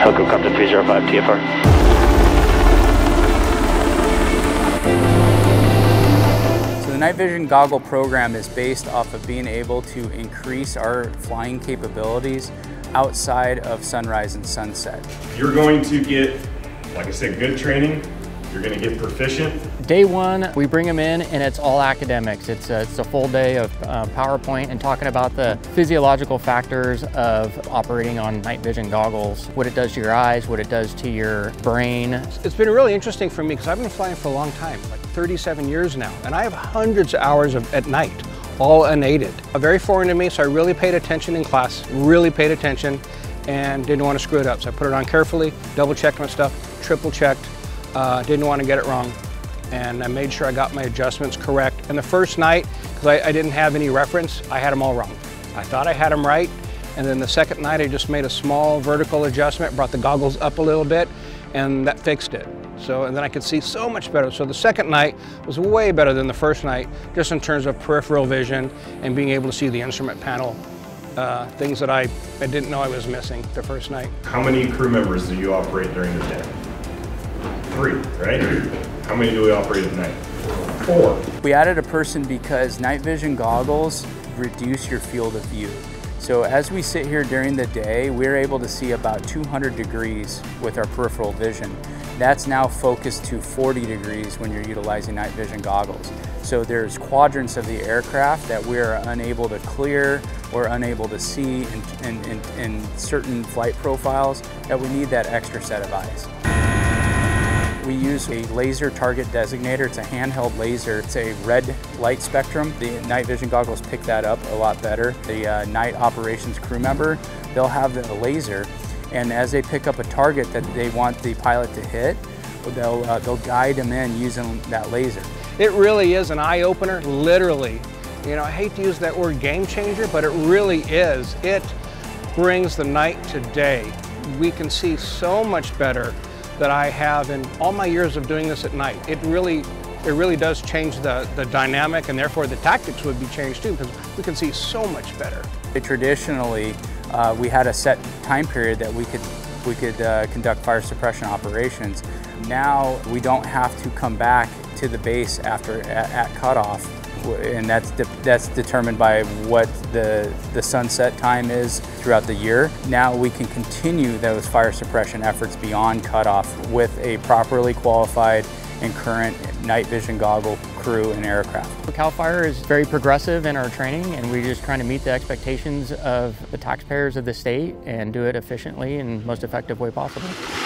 Echo Compton 305 TFR. So the Night Vision Goggle program is based off of being able to increase our flying capabilities outside of sunrise and sunset. You're going to get, like I said, good training. You're going to get proficient. Day one, we bring them in and it's all academics. It's a full day of PowerPoint and talking about the physiological factors of operating on night vision goggles, what it does to your eyes, what it does to your brain. It's been really interesting for me because I've been flying for a long time, like 37 years now, and I have hundreds of hours at night, all unaided. Very foreign to me, so I really paid attention in class, really paid attention, and didn't want to screw it up. So I put it on carefully, double-checked my stuff, triple-checked. Didn't want to get it wrong, and I made sure I got my adjustments correct. And the first night, because I didn't have any reference, I had them all wrong. I thought I had them right, and then the second night I just made a small vertical adjustment, brought the goggles up a little bit, and that fixed it. So, and then I could see so much better. So the second night was way better than the first night, just in terms of peripheral vision and being able to see the instrument panel, things that I didn't know I was missing the first night. How many crew members do you operate during the day? 3, right? How many do we operate at night? 4. We added a person because night vision goggles reduce your field of view. So as we sit here during the day, we're able to see about 200 degrees with our peripheral vision. That's now focused to 40 degrees when you're utilizing night vision goggles. So there's quadrants of the aircraft that we're unable to clear or unable to see in certain flight profiles that we need that extra set of eyes. We use a laser target designator. It's a handheld laser. It's a red light spectrum. The night vision goggles pick that up a lot better. The night operations crew member, they'll have the laser, and as they pick up a target that they want the pilot to hit, they'll guide them in using that laser. It really is an eye-opener, literally. You know, I hate to use that word game changer, but it really is. It brings the night to day. We can see so much better that I have in all my years of doing this at night. It really does change the dynamic, and therefore the tactics would be changed too, because we can see so much better. Traditionally, we had a set time period that we could conduct fire suppression operations. Now we don't have to come back to the base at cutoff, and that's determined by what the sunset time is throughout the year. Now we can continue those fire suppression efforts beyond cutoff with a properly qualified and current night vision goggle crew and aircraft. CAL FIRE is very progressive in our training, and we're just trying to meet the expectations of the taxpayers of the state and do it efficiently and most effective way possible.